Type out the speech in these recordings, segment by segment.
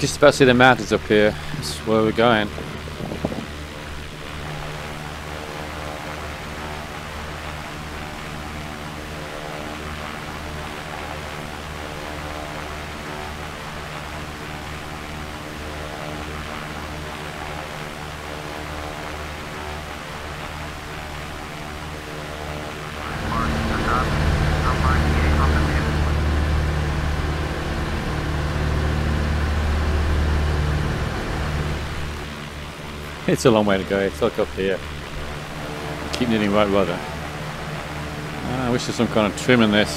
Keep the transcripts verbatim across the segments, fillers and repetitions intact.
just about to see the mountains up here. That's where we're going. It's a long way to go. It's like up here. Keep needing right rudder. Ah, I wish there's some kind of trim in this.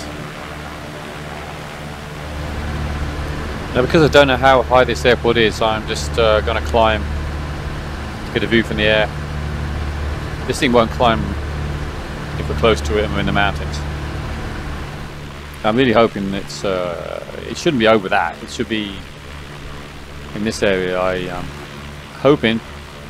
Now, because I don't know how high this airport is, I'm just uh, going to climb to get a view from the air. This thing won't climb if we're close to it and we're in the mountains. I'm really hoping it's. Uh, it shouldn't be over that. It should be in this area. I am hoping.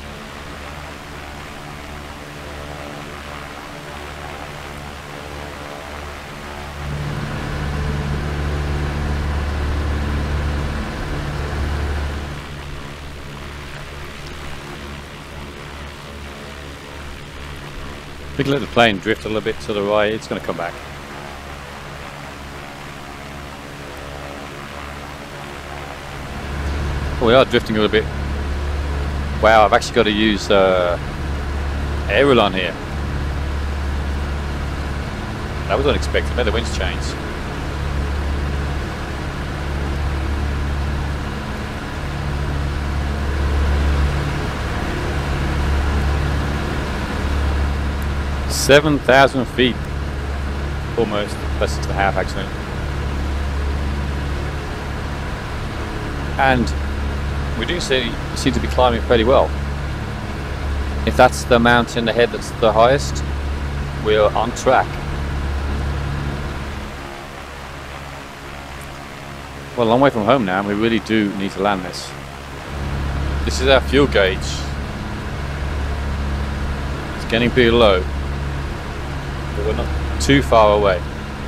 We can let the plane drift a little bit to the right. It's going to come back. Oh, we are drifting a little bit. Wow, I've actually got to use uh, Aerolon here. That was unexpected. Maybe the wind's changed. seven thousand feet. Almost. Less than half, actually. And we do see, seem to be climbing pretty well. If that's the mountain ahead that's the highest, we're on track. Well, a long way from home now, and we really do need to land this. This is our fuel gauge. It's getting pretty low. But we're not too far away.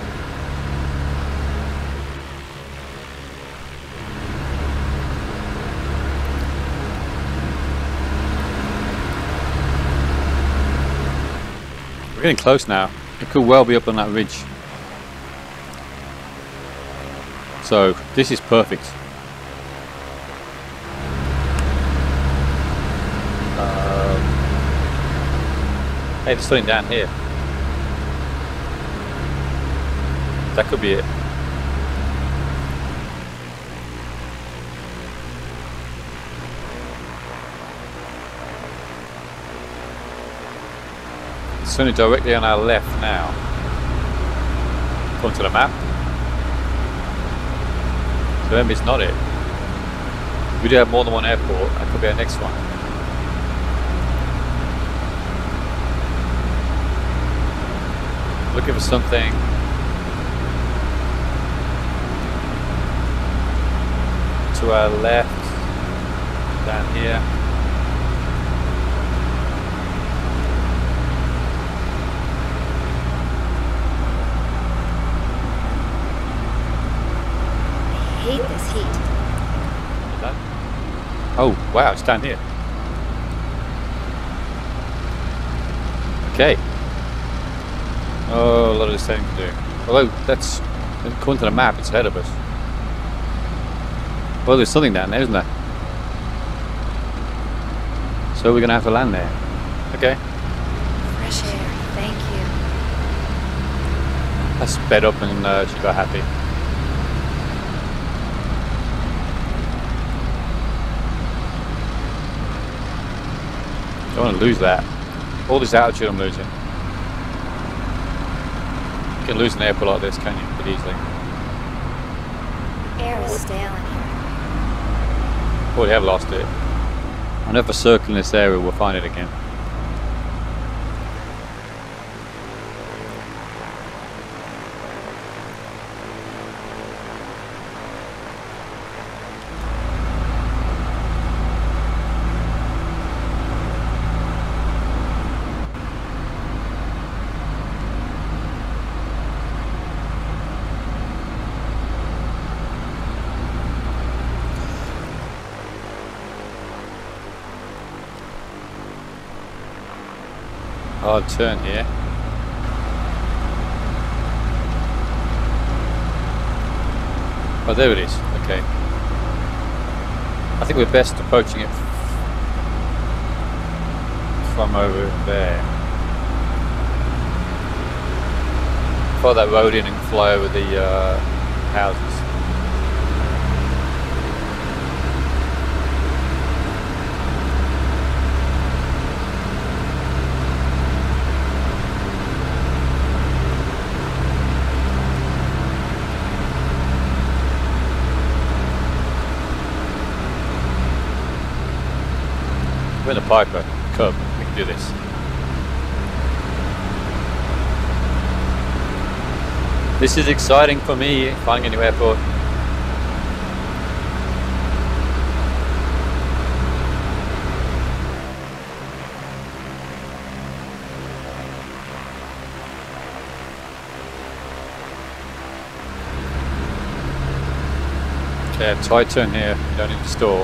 We're getting close now. It could well be up on that ridge. So this is perfect. Um, hey, there's something down here. That could be it. It's only directly on our left now. According to the map. So maybe it's not it. We do have more than one airport. That could be our next one. Looking for something. To our left, down here. I hate this heat. What's that? Oh, wow, it's down here. Okay. Oh, a lot of this thing to do. Although, that's, according to the map, it's ahead of us. Well, there's something down there, isn't there? So we're going to have to land there. Okay. Fresh air, thank you. I sped up and uh, she got happy. Don't want to lose that. All this altitude I'm losing. You can lose an airport like this, can you? Pretty easily. Air is stale in here. Oh, we have lost it. I know if I circle in this area, we'll find it again. Hard turn here. Oh, there it is. Okay. I think we're best approaching it from over there. Follow that road in and fly over the uh, houses. We're in a Piper Cub. We can do this. This is exciting for me, flying a new airport. Okay, a tight turn here. You don't need to stall.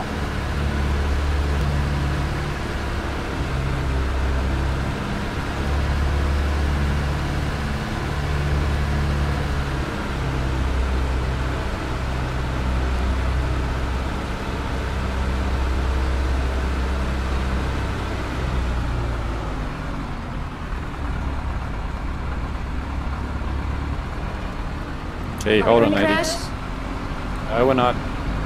Okay, hold on, lady. No, we're not.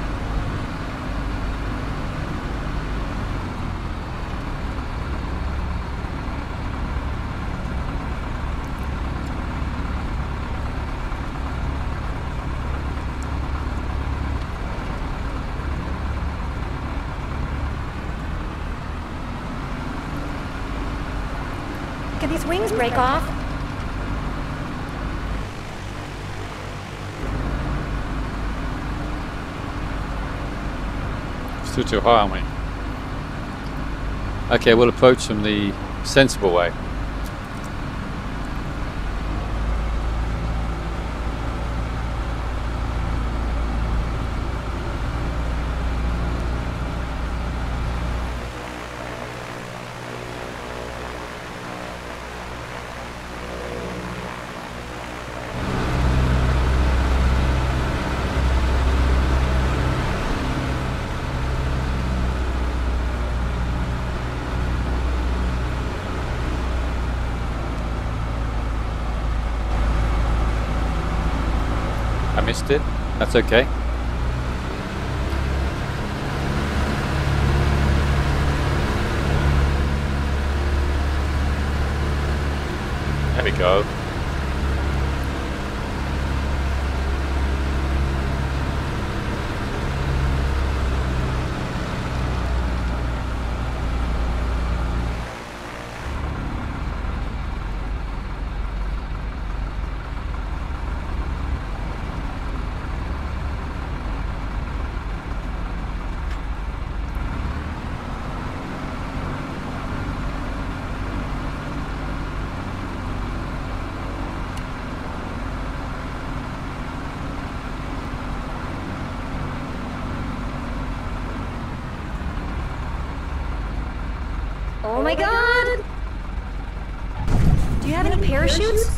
Can these wings break off? Still too high, aren't we? Okay, we'll approach them the sensible way. I missed it. That's okay. There we go. Oh my god! Do you have any parachutes?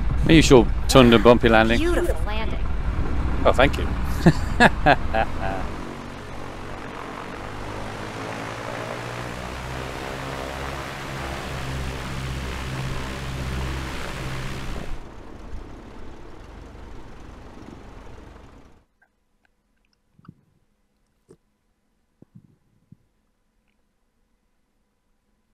Usual tundra bumpy landing. Beautiful landing. Oh, thank you.